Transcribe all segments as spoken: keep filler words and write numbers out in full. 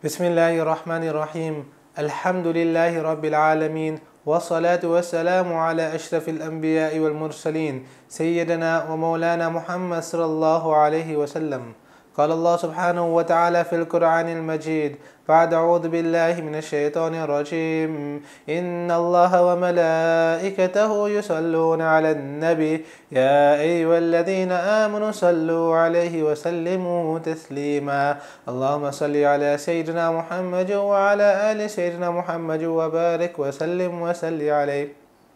Bismillahir Rahmanir Rahim. Alhamdulillahi Rabbil Alameen. والصلاة والسلام على أشرف الأنبياء والمرسلين سيدنا ومولانا محمد صلى الله عليه وسلم. قال الله سبحانه وتعالى في القرآن المجيد بعد أعوذ بالله من الشيطان الرجيم إن الله وملائكته يصلون على النبي يا أيها الذين آمنوا صلوا عليه وسلموا تسليما اللهم صل على سيدنا محمد وعلى آل سيدنا محمد وبارك وسلم وسل عليه.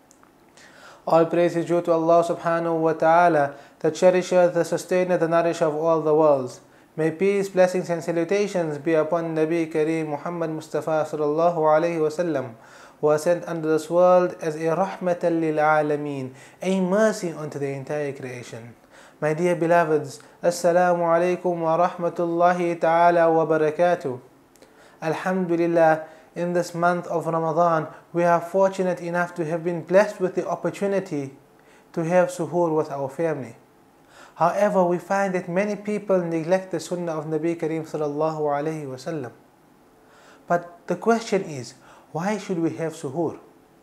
All praise is due to Allah subhanahu wa ta'ala, the cherisher, the sustainer, the nourisher of all the worlds. May peace, blessings and salutations be upon Nabi Kareem Muhammad Mustafa sallallahu alayhi wasallam, who was sent unto this world as a rahmatan lil alameen, a mercy unto the entire creation. My dear beloveds, Assalamu alaikum wa rahmatullahi ta'ala wa barakatuh. Alhamdulillah, in this month of Ramadan, we are fortunate enough to have been blessed with the opportunity to have suhoor with our family. However, we find that many people neglect the sunnah of Nabi Kareem sallallahu alayhi wasallam. But the question is, why should we have suhoor?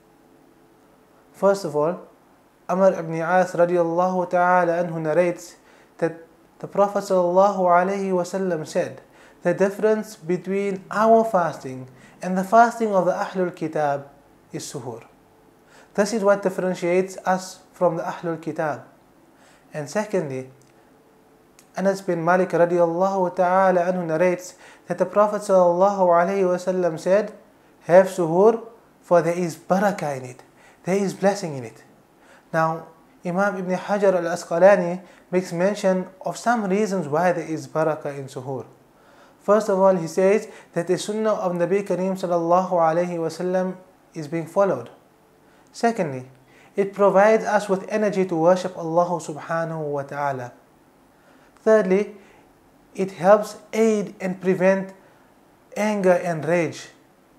First of all, Amr ibn As radiallahu ta'ala anhu narrates that the Prophet sallallahu alayhi wasallam said, the difference between our fasting and the fasting of the Ahlul Kitab is suhoor. This is what differentiates us from the Ahlul Kitab. And secondly, Anas bin Malik radiallahu ta'ala anhu narrates that the Prophet sallallahu alayhi wasallam said, have suhoor, for there is barakah in it, there is blessing in it. Now, Imam Ibn Hajar al-Asqalani makes mention of some reasons why there is barakah in suhoor. First of all, he says that the sunnah of Nabi Kareem sallallahu alayhi wasallam is being followed. Secondly, it provides us with energy to worship Allah subhanahu wa ta'ala. Thirdly, it helps aid and prevent anger and rage.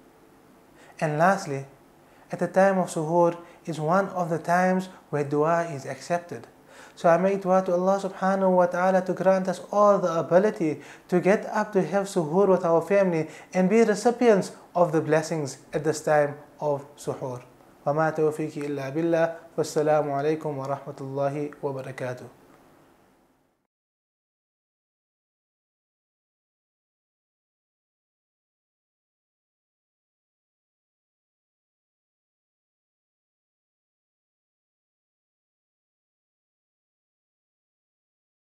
And lastly, at the time of suhoor is one of the times where dua is accepted. So I make dua to Allah subhanahu wa ta'ala to grant us all the ability to get up to have suhoor with our family and be recipients of the blessings at this time of suhoor. وما توفيقي إلا بالله والسلام عليكم ورحمة الله وبركاته.